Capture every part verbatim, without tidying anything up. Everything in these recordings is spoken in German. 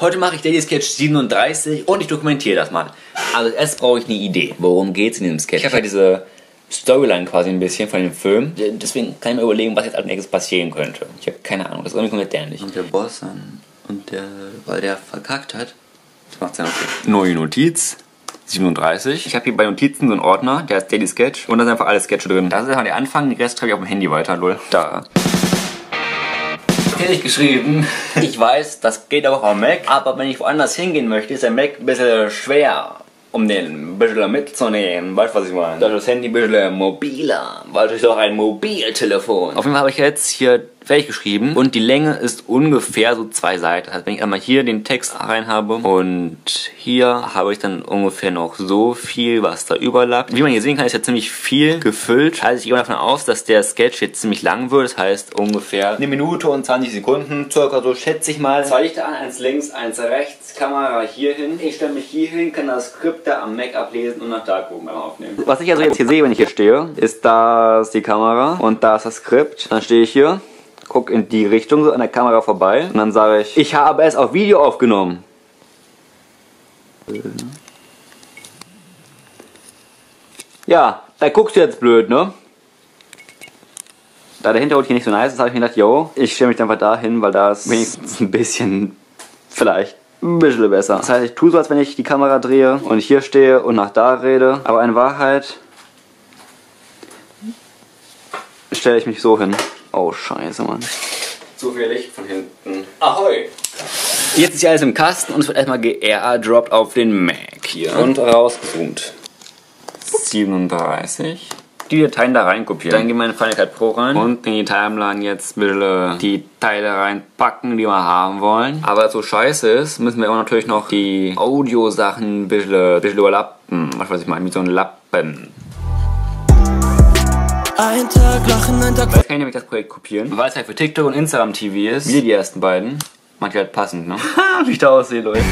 Heute mache ich Daily Sketch siebenunddreißig und ich dokumentiere das mal. Also erst brauche ich eine Idee. Worum geht es in dem Sketch? Ich habe ja diese Storyline quasi ein bisschen von dem Film. Deswegen kann ich mir überlegen, was jetzt als nächstes passieren könnte. Ich habe keine Ahnung, das ist irgendwie komplett dämlich. Und der Boss dann, und der, weil der verkackt hat, das macht ja okay. Neue Notiz. siebenunddreißig. Ich habe hier bei Notizen so einen Ordner, der heißt Daily Sketch. Und da sind einfach alle Sketche drin. Das ist einfach der Anfang, den Rest schreibe ich auf dem Handy weiter, lol. Da. Hätte ich geschrieben. Ich weiß, das geht auch auf Mac. Aber wenn ich woanders hingehen möchte, ist der Mac ein bisschen schwer, um den ein bisschen mitzunehmen. Weißt du, was ich meine? Da ist das Handy ein bisschen mobiler. Weil es ist doch ein Mobiltelefon. Auf jeden Fall habe ich jetzt hier fertig geschrieben. Und die Länge ist ungefähr so zwei Seiten. Das heißt, wenn ich einmal hier den Text rein habe und hier habe ich dann ungefähr noch so viel, was da überlappt. Wie man hier sehen kann, ist ja ziemlich viel gefüllt. Also ich gehe davon aus, dass der Sketch jetzt ziemlich lang wird. Das heißt ungefähr eine Minute und zwanzig Sekunden. Circa so schätze ich mal. Zwei Lichter an, eins links, eins rechts. Kamera hier hin. Ich stelle mich hier hin, kann das Skript da am Mac ablesen und nach da gucken beim Aufnehmen. Was ich also jetzt hier sehe, wenn ich hier stehe, ist da ist die Kamera und da ist das Skript. Dann stehe ich hier. Guck in die Richtung so an der Kamera vorbei und dann sage ich, ich habe es auf Video aufgenommen. Ja, da guckst du jetzt blöd, ne? Da der Hintergrund hier nicht so nice ist, habe ich mir gedacht, yo, ich stelle mich einfach da hin, weil da ist wenigstens ein bisschen, vielleicht ein bisschen besser. Das heißt, ich tue so, als wenn ich die Kamera drehe und ich hier stehe und nach da rede, aber in Wahrheit stelle ich mich so hin. Oh, scheiße, Mann. Zu viel Licht von hinten. Ahoi! Jetzt ist hier alles im Kasten und es wird erstmal geairdroppt auf den Mac hier. Und rausgezoomt. siebenunddreißig. Die Dateien da rein kopieren. Dann gehen wir in Final Cut Pro rein und in die Timeline jetzt ein bisschen die Teile reinpacken, die wir haben wollen. Aber so scheiße ist, müssen wir auch natürlich noch die Audio-Sachen ein bisschen, bisschen überlappen. Was weiß ich mal, mit so einem Lappen. Ein Tag lachen, ein Tag. Jetzt kann ich nämlich das Projekt kopieren, weil es halt für TikTok und Instagram T V ist. Wie die ersten beiden. Manchmal halt passend, ne? Wie ich da aussehe, Leute.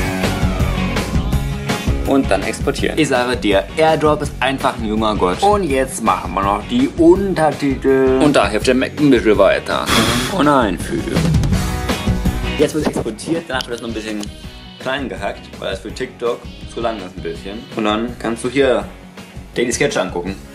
Und dann exportieren. Ich sage dir, Airdrop ist einfach ein junger Gott. Und jetzt machen wir noch die Untertitel. Und da hilft der Mac ein bisschen weiter. Und einfügen. Jetzt wird es exportiert, danach wird es noch ein bisschen klein gehackt, weil es für TikTok zu lang ist ein bisschen. Und dann kannst du hier Daily Sketch angucken.